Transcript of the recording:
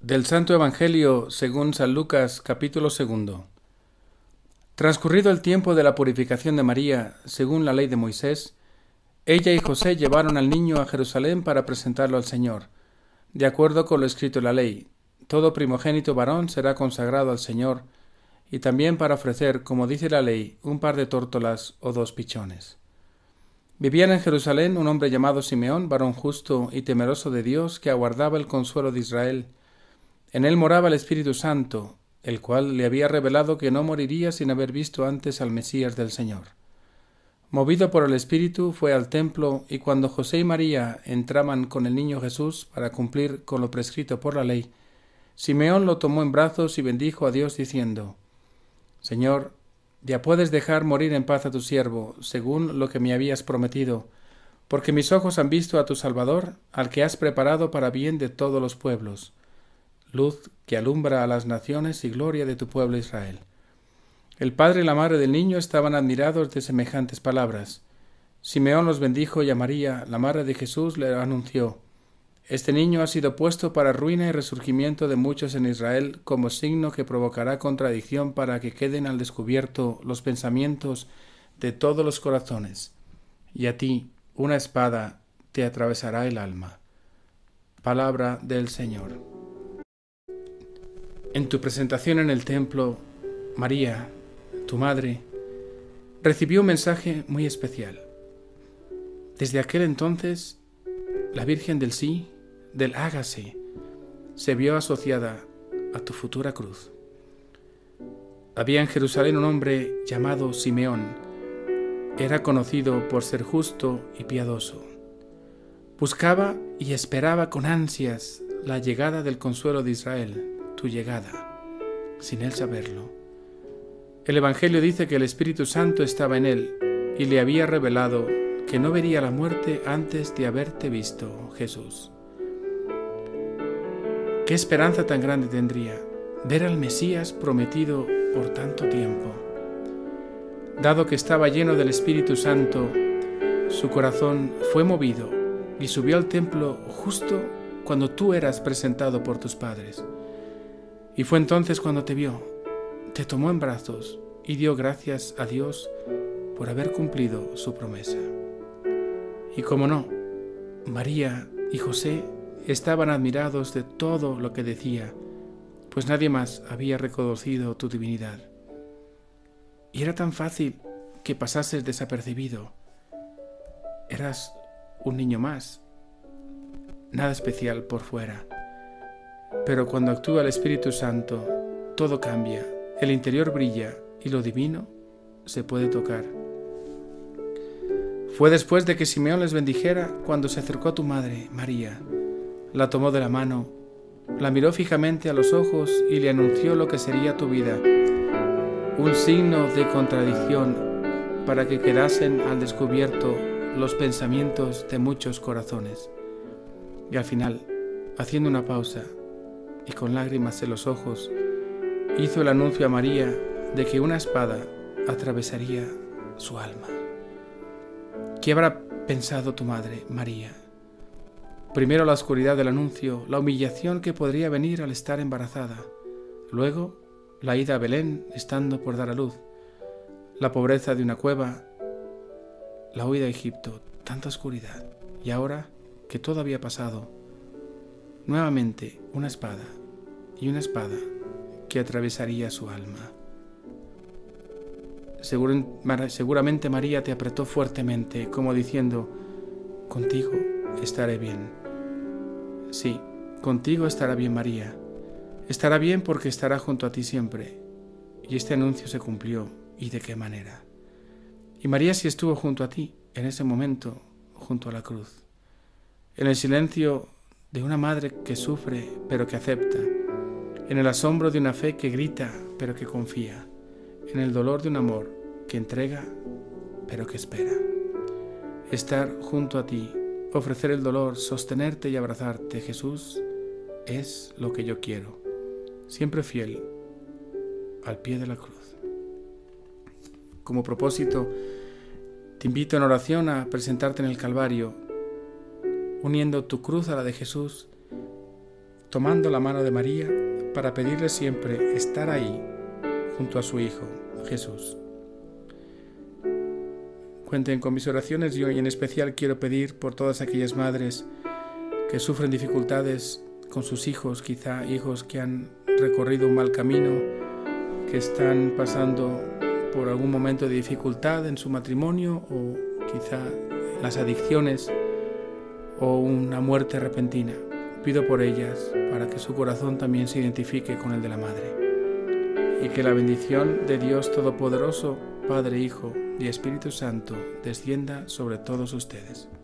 Del Santo Evangelio según San Lucas, capítulo 2. Transcurrido el tiempo de la purificación de María, según la ley de Moisés, ella y José llevaron al niño a Jerusalén para presentarlo al Señor, de acuerdo con lo escrito en la ley. Todo primogénito varón será consagrado al Señor, y también para ofrecer, como dice la ley, un par de tórtolas o 2 pichones. Vivía en Jerusalén un hombre llamado Simeón, varón justo y temeroso de Dios, que aguardaba el consuelo de Israel. En él moraba el Espíritu Santo, el cual le había revelado que no moriría sin haber visto antes al Mesías del Señor. Movido por el Espíritu, fue al templo, y cuando José y María entraban con el niño Jesús para cumplir con lo prescrito por la ley, Simeón lo tomó en brazos y bendijo a Dios diciendo: Señor, ya puedes dejar morir en paz a tu siervo, según lo que me habías prometido, porque mis ojos han visto a tu Salvador, al que has preparado para bien de todos los pueblos, luz que alumbra a las naciones y gloria de tu pueblo Israel. El padre y la madre del niño estaban admirados de semejantes palabras. Simeón los bendijo y a María, la madre de Jesús, le anunció: Este niño ha sido puesto para ruina y resurgimiento de muchos en Israel, como signo que provocará contradicción para que queden al descubierto los pensamientos de todos los corazones. Y a ti una espada te atravesará el alma. Palabra del Señor. En tu presentación en el templo, María, tu madre, recibió un mensaje muy especial. Desde aquel entonces, la Virgen del sí, del hágase, se vio asociada a tu futura cruz. Había en Jerusalén un hombre llamado Simeón. Era conocido por ser justo y piadoso. Buscaba y esperaba con ansias la llegada del consuelo de Israel, tu llegada, sin él saberlo. El Evangelio dice que el Espíritu Santo estaba en él y le había revelado que no vería la muerte antes de haberte visto, Jesús. ¿Qué esperanza tan grande tendría ver al Mesías prometido por tanto tiempo? Dado que estaba lleno del Espíritu Santo, su corazón fue movido y subió al templo justo cuando tú eras presentado por tus padres. Y fue entonces cuando te vio, te tomó en brazos y dio gracias a Dios por haber cumplido su promesa. Y como no, María y José estaban admirados de todo lo que decía, pues nadie más había reconocido tu divinidad. Y era tan fácil que pasases desapercibido. Eras un niño más, nada especial por fuera. Pero cuando actúa el Espíritu Santo, todo cambia, el interior brilla y lo divino se puede tocar. Fue después de que Simeón les bendijera cuando se acercó a tu madre, María. La tomó de la mano, la miró fijamente a los ojos y le anunció lo que sería tu vida, un signo de contradicción para que quedasen al descubierto los pensamientos de muchos corazones. Y al final, haciendo una pausa y con lágrimas en los ojos, hizo el anuncio a María de que una espada atravesaría su alma. ¿Qué habrá pensado tu madre, María? Primero la oscuridad del anuncio, la humillación que podría venir al estar embarazada. Luego, la ida a Belén estando por dar a luz. La pobreza de una cueva, la huida a Egipto, tanta oscuridad. Y ahora que todo había pasado, nuevamente una espada, y una espada que atravesaría su alma. Seguramente María te apretó fuertemente, como diciendo: contigo estaré bien. Sí, contigo estará bien María. Estará bien porque estará junto a ti siempre. Y este anuncio se cumplió, ¿y de qué manera? Y María sí estuvo junto a ti, en ese momento, junto a la cruz. En el silencio de una madre que sufre, pero que acepta. En el asombro de una fe que grita, pero que confía. En el dolor de un amor que entrega, pero que espera. Estar junto a ti, ofrecer el dolor, sostenerte y abrazarte, Jesús, es lo que yo quiero. Siempre fiel al pie de la cruz. Como propósito, te invito en oración a presentarte en el Calvario, uniendo tu cruz a la de Jesús, tomando la mano de María para pedirle siempre estar ahí junto a su Hijo, Jesús. Cuenten con mis oraciones y hoy en especial quiero pedir por todas aquellas madres que sufren dificultades con sus hijos, quizá hijos que han recorrido un mal camino, que están pasando por algún momento de dificultad en su matrimonio o quizá las adicciones o una muerte repentina. Pido por ellas para que su corazón también se identifique con el de la Madre y que la bendición de Dios Todopoderoso, Padre, Hijo y Espíritu Santo descienda sobre todos ustedes.